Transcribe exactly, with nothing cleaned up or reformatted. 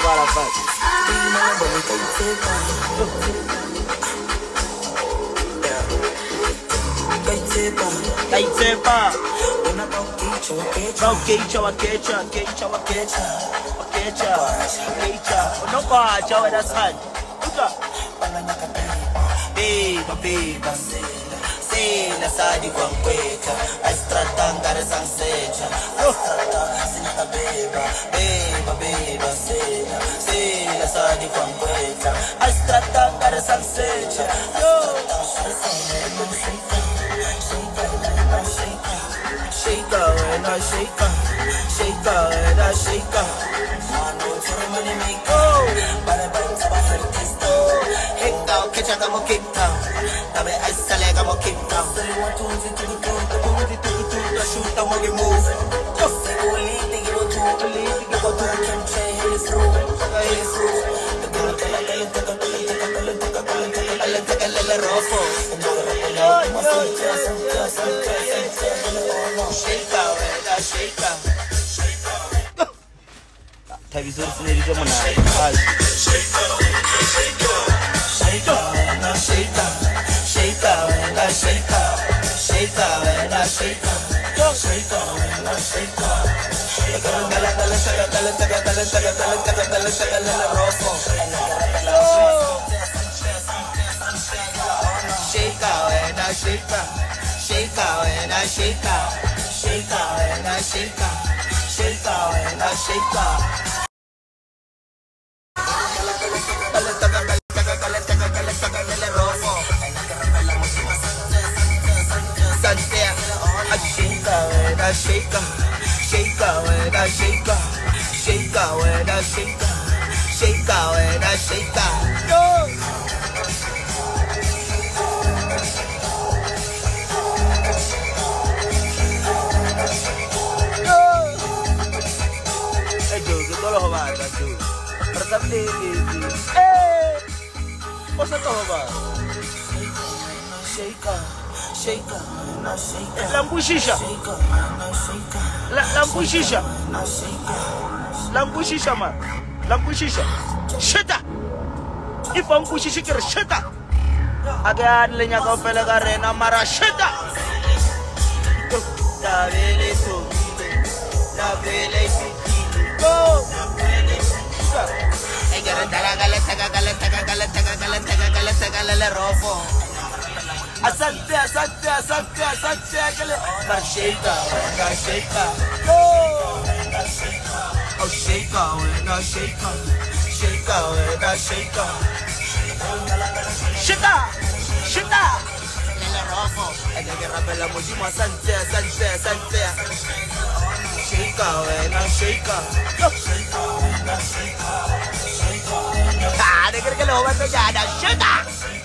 matter of fact. Kaitepa. No kecha wa kecha, kecha wa kecha, wa kecha, kecha. No kwacha wa dasani. Uka. Beba beba sela, sela sadi kwa kweta. Astrata ngare sansecha, astrata sinaka beba, beba beba sela, sela sadi kwa kweta. Astrata ngare sansecha, astrata shake out and I shake out, shake out and I shake out. Mano for money make go, para banza para artista. Hang out, catch a mo kick down. Tabe I sale a mo kick down. So you want to do to the two, the two, the two, the two, the shoot a mo get move. Just say go lead, they go to, go lead, they go to, can change his through, his through. The girl tell a girl, take a girl, take a girl, take a girl, take a girl, take a little rough. Shake out, shake out, shake out. Tabii zor sinirli mana. Shake out, shake out, shake out, shake out, shake out, shake out, shake out, shake out, shake out, shake out, shake out. Gala gala gala gala gala gala gala gala gala gala gala rojo. Shake out and I shake out, shake out and I shake out. Shake out and I shake out, shake out and I shake out. Sunset, I shake out and I shake out, shake out and I shake out, shake out and I shake out, shake out and I shake out. No. Eh, what's that about? Shaker, shaker, no shaker. Lambu shisha. Lambu shisha. Lambu shisha man. Lambu shisha. Shita. If I'm pushing shikir shita. Again, lenya kau pela karena marah shita. Da vele so, da vele si, go. Asante, asante, asante, asante, asante. Shake out, shake out, oh shake out, shake out, shake out, shake out, shake out, shake out. Lele rojo, hay que rapela muchísimo. Asante, asante, asante. Shake out, shake out, shake out, shake out. Ah, de que lo va a pegar, shake out.